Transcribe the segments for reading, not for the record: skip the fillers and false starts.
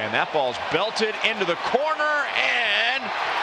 And that ball's belted into the corner and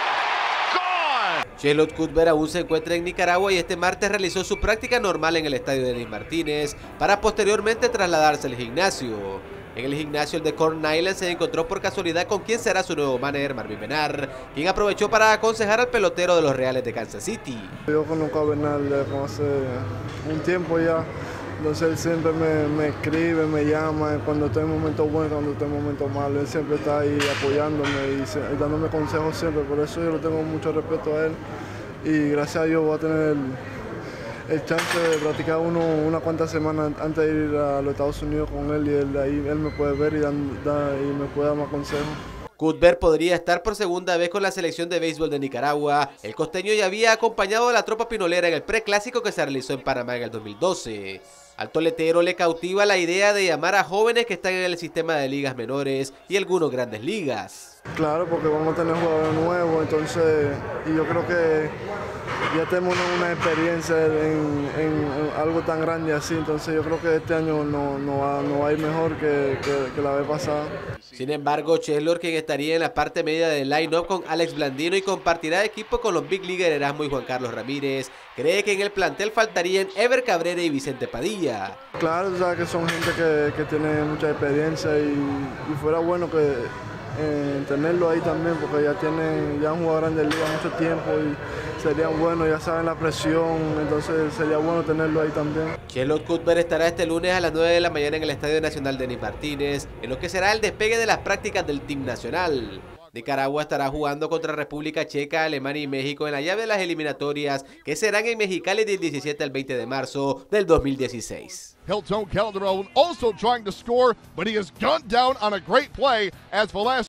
gone. Charlotte Cuthbert aún se encuentra en Nicaragua y este martes realizó su práctica normal en el estadio Denis Martínez para posteriormente trasladarse al gimnasio. En el gimnasio el de Corn Island se encontró por casualidad con quien será su nuevo manager, Marvin Benar, quien aprovechó para aconsejar al pelotero de los Reales de Kansas City. Yo conozco a Bernal hace un tiempo ya, entonces él siempre me escribe, me llama cuando estoy en momentos buenos, cuando estoy en momentos malos. Él siempre está ahí apoyándome y dándome consejos siempre, por eso yo le tengo mucho respeto a él y gracias a Dios voy a tener el chance de practicar unas cuantas semanas antes de ir a los Estados Unidos con él y ahí él me puede ver y me puede dar más consejos. Cuthbert podría estar por segunda vez con la selección de béisbol de Nicaragua. El costeño ya había acompañado a la tropa pinolera en el preclásico que se realizó en Panamá en el 2012. Al toletero le cautiva la idea de llamar a jóvenes que están en el sistema de ligas menores y algunos grandes ligas. Claro, porque vamos a tener jugadores nuevos, entonces, y yo creo que ya tenemos una experiencia en algo tan grande así, entonces yo creo que este año no va a ir mejor que la vez pasada. Sin embargo, Cheslor, quien estaría en la parte media del line-up con Alex Blandino y compartirá equipo con los Big Leaguer Erasmo y Juan Carlos Ramírez, cree que en el plantel faltarían Ever Cabrera y Vicente Padilla. Claro, tú sabes que son gente que tiene mucha experiencia y fuera bueno que tenerlo ahí también, porque ya han jugado Grandes Ligas mucho tiempo y serían buenos, ya saben la presión, entonces sería bueno tenerlo ahí también. Charlotte Cuthbert estará este lunes a las 9 de la mañana en el Estadio Nacional Denis Martínez, en lo que será el despegue de las prácticas del Team Nacional. Nicaragua estará jugando contra República Checa, Alemania y México en la llave de las eliminatorias que serán en Mexicali del 17 al 20 de marzo del 2016. Hilton Calderon also trying to score, but he is gunned down on a great play as Velasquez